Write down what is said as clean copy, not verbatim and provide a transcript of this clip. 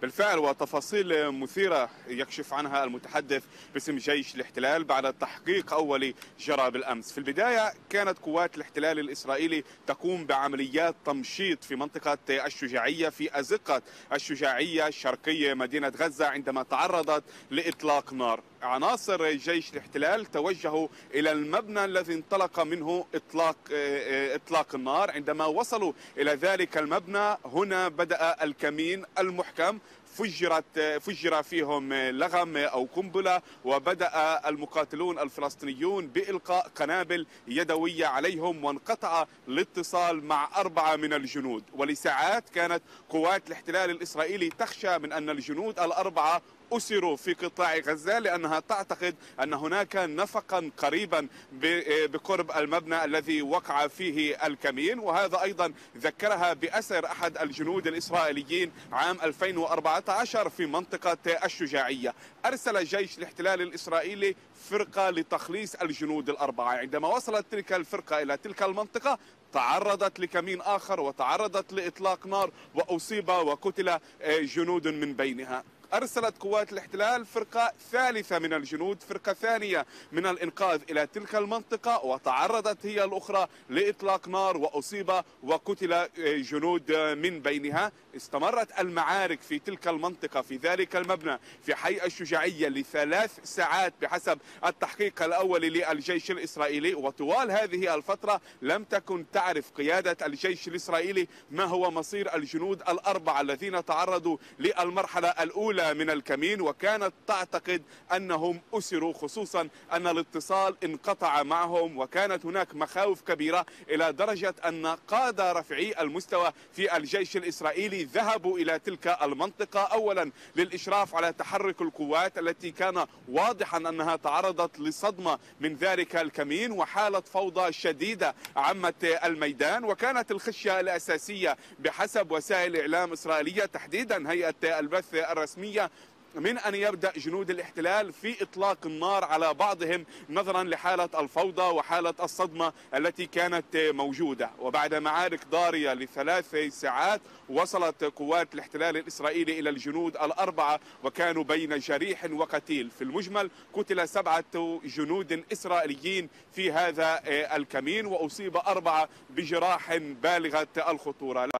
بالفعل، وتفاصيل مثيرة يكشف عنها المتحدث باسم جيش الاحتلال بعد تحقيق أولي جرى بالأمس. في البداية كانت قوات الاحتلال الإسرائيلي تقوم بعمليات تمشيط في منطقة الشجاعية في أزقة الشجاعية الشرقية مدينة غزة عندما تعرضت لإطلاق نار. عناصر جيش الاحتلال توجهوا إلى المبنى الذي انطلق منه إطلاق النار. عندما وصلوا إلى ذلك المبنى هنا بدأ الكمين المحكم، فجر فيهم لغم أو قنبلة، وبدأ المقاتلون الفلسطينيون بإلقاء قنابل يدوية عليهم، وانقطع الاتصال مع 4 من الجنود. ولساعات كانت قوات الاحتلال الإسرائيلي تخشى من أن الجنود ال4 أسروا في قطاع غزة، لأنها تعتقد أن هناك نفقا قريبا بقرب المبنى الذي وقع فيه الكمين. وهذا أيضا ذكرها بأسر أحد الجنود الإسرائيليين عام 2014 في منطقة الشجاعية. أرسل جيش الاحتلال الإسرائيلي فرقة لتخليص الجنود ال4. عندما وصلت تلك الفرقة إلى تلك المنطقة تعرضت لكمين آخر وتعرضت لإطلاق نار، وأصيب وقتل جنود من بينها. أرسلت قوات الاحتلال فرقة ثالثة من الجنود، فرقة ثانية من الإنقاذ إلى تلك المنطقة، وتعرضت هي الأخرى لإطلاق نار وأصيب وقتل جنود من بينها. استمرت المعارك في تلك المنطقة في ذلك المبنى في حي الشجاعية ل3 ساعات بحسب التحقيق الأولي للجيش الإسرائيلي. وطوال هذه الفترة لم تكن تعرف قيادة الجيش الإسرائيلي ما هو مصير الجنود ال4 الذين تعرضوا للمرحلة الأولى من الكمين، وكانت تعتقد أنهم أسروا، خصوصا أن الاتصال انقطع معهم. وكانت هناك مخاوف كبيرة إلى درجة أن قادة رفيعي المستوى في الجيش الإسرائيلي ذهبوا إلى تلك المنطقة أولا للإشراف على تحرك القوات التي كان واضحا أنها تعرضت لصدمة من ذلك الكمين، وحالة فوضى شديدة عمت الميدان. وكانت الخشية الأساسية بحسب وسائل إعلام إسرائيلية تحديدا هيئة البث الرسمية من أن يبدأ جنود الاحتلال في إطلاق النار على بعضهم نظرا لحالة الفوضى وحالة الصدمة التي كانت موجودة. وبعد معارك ضارية ل3 ساعات وصلت قوات الاحتلال الإسرائيلي إلى الجنود ال4، وكانوا بين جريح وقتيل. في المجمل قتل 7 جنود إسرائيليين في هذا الكمين، وأصيب 4 بجراح بالغة الخطورة.